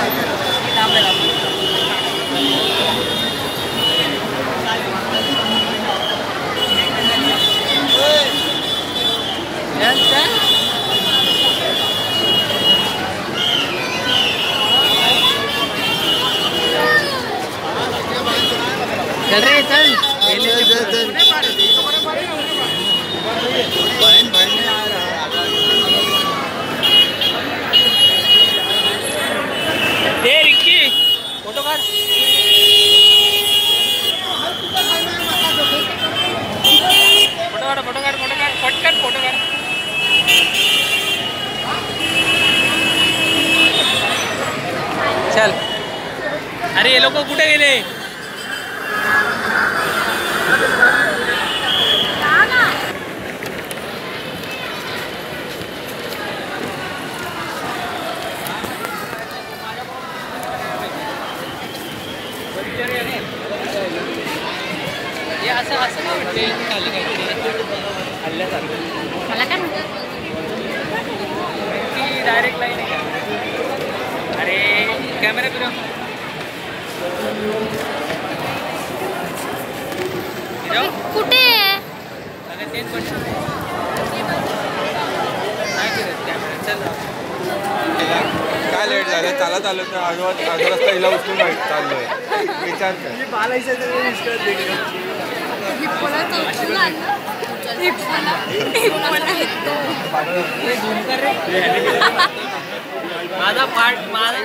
चल रहे चल रिक्की फोटो काढ पटकन फोटो काढ चल। अरे ये लोक कुठे गेले? डायरेक्ट लाईन आहे का? अरे कॅमेरा फिरव कुठे आहे? अगं तेच पण नाही फिरत कॅमेरा. चल काय लेट झालं? चालत आलो तर आजोबा रस्ता हिला उचलून चाललोय. विचार कर माझा पार्ट माझा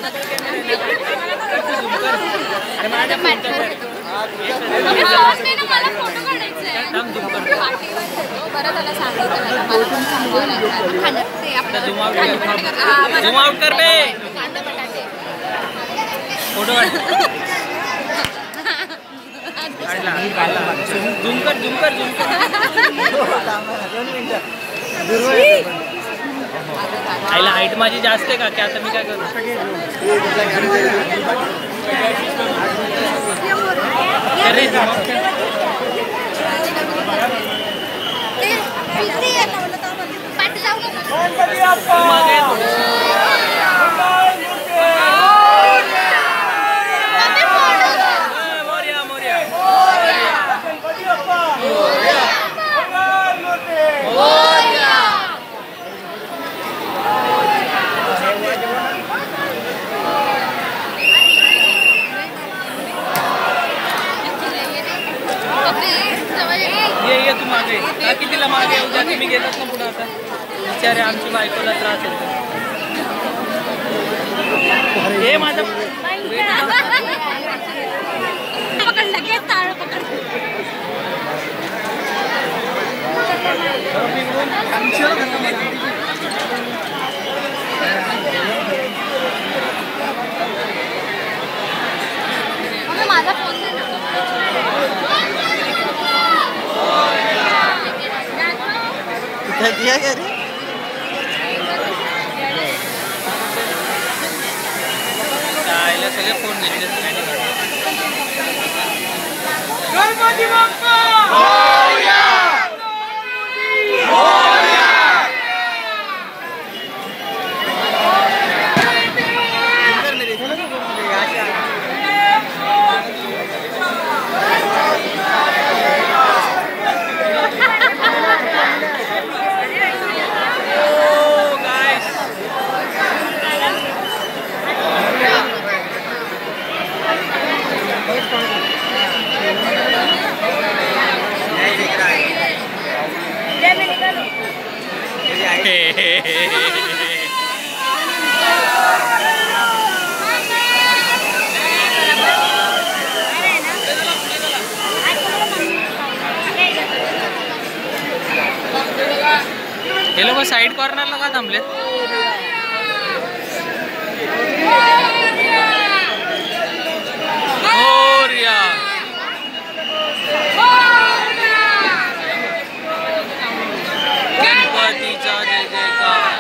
झूम आउट कर बे. फोटो झूम कर आईला हाईट माझी जास्त आहे का? की आता मी काय करू? अरे ये तू मागे कितीला मागे उद्या तुम्ही गेलात ना पुन्हा. आता बिचारे आमची बायकोला त्रास होतो. हे माझं पकडलं की ताळ पकड. माझा फोन दे ना. दिया क्या रे? आईला सगळे फोन घेतले. गणपती बाप्पा मोरया. हे लोक साइड कॉर्नरला का थांबले? गणपतीचा जय जयकार.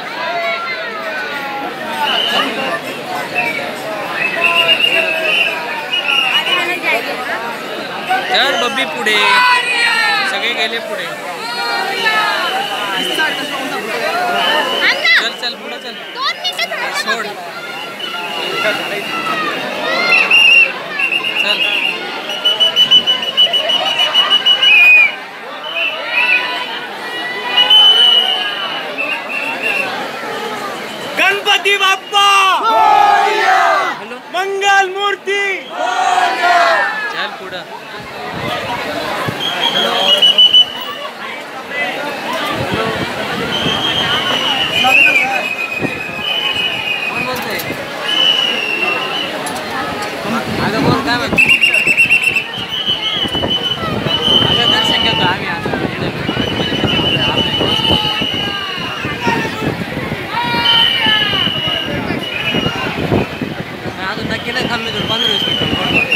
चल बब्बी पुढे. सगळे गेले पुढे. चल चल पुढे चल. 2 मिनिटं सोड. चल गणपती बाप्पा मंगल मूर्ती चल पुढं कोण बोलतोय अगं बोल काय म्हणतो अगं दर्शन घेतो आम्ही आता अजून नक्की नाही थांबले 15-20 मिनिटं